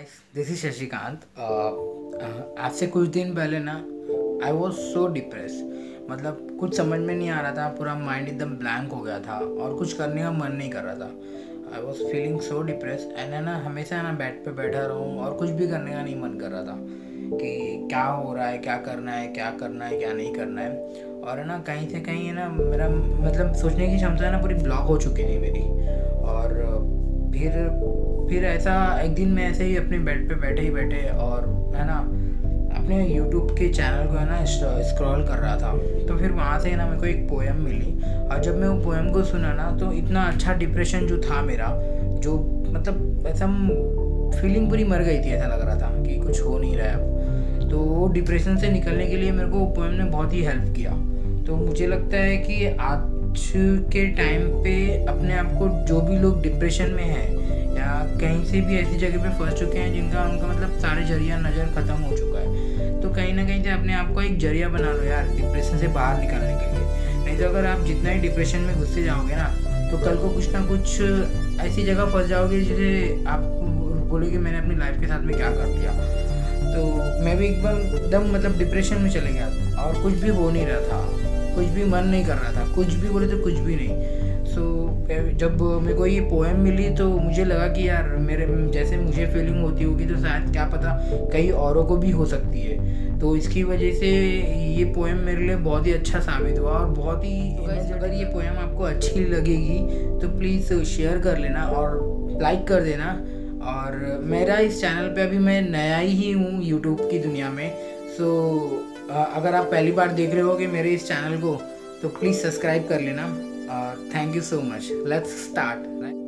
Guys, this is Shashikant. आज से कुछ दिन पहले ना आई वॉज सो डिप्रेस। मतलब कुछ समझ में नहीं आ रहा था, पूरा माइंड एकदम ब्लैंक हो गया था और कुछ करने का मन नहीं कर रहा था। I was feeling so depress and है ना, हमेशा ना बेड पे बैठा रहूँ और कुछ भी करने का नहीं मन कर रहा था कि क्या हो रहा है, क्या करना है, क्या करना है, क्या नहीं करना है। और है ना, कहीं से कहीं है ना, मेरा मतलब सोचने की क्षमता है ना पूरी ब्लॉक हो चुकी थी मेरी। और फिर ऐसा एक दिन मैं ऐसे ही अपने बेड पे बैठे और है ना अपने यूट्यूब के चैनल को है ना स्क्रॉल कर रहा था। तो फिर वहाँ से है ना मेरे को एक पोएम मिली और जब मैं वो पोएम को सुना ना तो इतना अच्छा डिप्रेशन जो था मेरा, जो मतलब ऐसा फीलिंग पूरी मर गई थी, ऐसा लग रहा था कि कुछ हो नहीं रहा है अब। तो वो डिप्रेशन से निकलने के लिए मेरे को वो पोएम ने बहुत ही हेल्प किया। तो मुझे लगता है कि आज के टाइम पे अपने आप को जो भी लोग डिप्रेशन में हैं या कहीं से भी ऐसी जगह पे फंस चुके हैं जिनका उनका मतलब सारे जरिया नज़र ख़त्म हो चुका है, तो कहीं ना कहीं से अपने आप को एक जरिया बना लो यार डिप्रेशन से बाहर निकलने के लिए। नहीं तो अगर आप जितना ही डिप्रेशन में घुसते जाओगे ना तो कल को कुछ ना कुछ ऐसी जगह फंस जाओगे जिसे आप बोलोगे मैंने अपनी लाइफ के साथ में क्या कर दिया। तो मैं भी एकदम मतलब डिप्रेशन में चले गया और कुछ भी हो नहीं रहा था, कुछ भी मन नहीं कर रहा था, कुछ भी बोले तो कुछ भी नहीं। जब मेरे को ये पोएम मिली तो मुझे लगा कि यार मेरे जैसे मुझे फीलिंग होती होगी तो शायद क्या पता कई औरों को भी हो सकती है। तो इसकी वजह से ये पोएम मेरे लिए बहुत ही अच्छा साबित हुआ और बहुत ही अगर ये पोएम आपको अच्छी लगेगी तो प्लीज़ शेयर कर लेना और लाइक कर देना। और मेरा इस चैनल पे अभी मैं नया ही हूँ यूट्यूब की दुनिया में। सो अगर आप पहली बार देख रहे हो कि मेरे इस चैनल को तो प्लीज़ सब्सक्राइब कर लेना। Thank you so much. Let's start.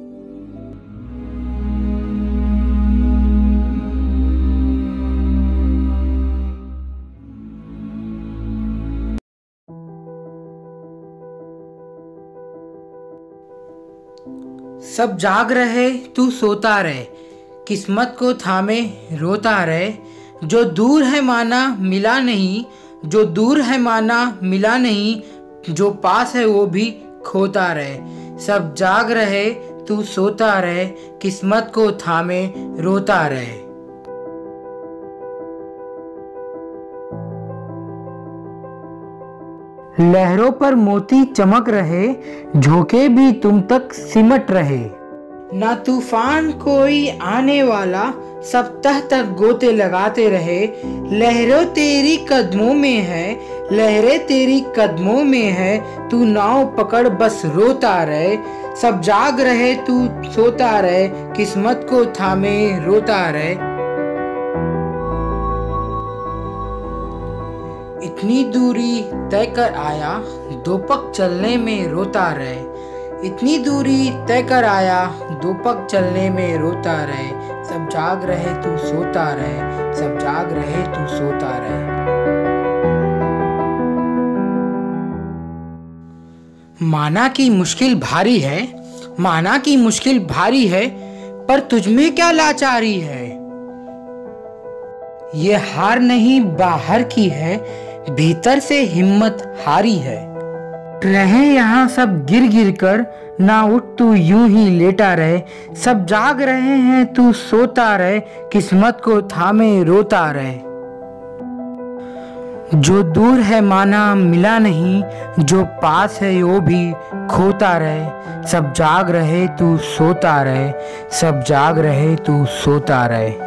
सब जाग रहे तू सोता रहे, किस्मत को थामे रोता रहे। जो दूर है माना मिला नहीं, जो दूर है माना मिला नहीं, जो पास है वो भी खोता रहे। सब जाग रहे तू सोता रहे, किस्मत को थामे रोता रहे। लहरों पर मोती चमक रहे, झोंके भी तुम तक सिमट रहे। ना तूफान कोई आने वाला, सब तह तक गोते लगाते रहे। लहरों तेरी कदमों में है, लहरें तेरी कदमों में है, तू नाव पकड़ बस रोता रहे। सब जाग रहे तू सोता रहे, किस्मत को थामे रोता रहे। इतनी दूरी तय कर आया, दो पग चलने में रोता रहे। इतनी दूरी तय कर आया, दो पग चलने में रोता रहे। सब जाग रहे तू सोता रहे, सब जाग रहे तू सोता रहे। माना कि मुश्किल भारी है, माना कि मुश्किल भारी है, पर तुझमें क्या लाचारी है। ये हार नहीं बाहर की है, भीतर से हिम्मत हारी है। रहे यहाँ सब गिर गिर कर, ना उठ तू यूं ही लेटा रहे। सब जाग रहे हैं तू सोता रहे, किस्मत को थामे रोता रहे। जो दूर है माना मिला नहीं, जो पास है वो भी खोता रहे। सब जाग रहे तू सोता रहे, सब जाग रहे तू सोता रहे।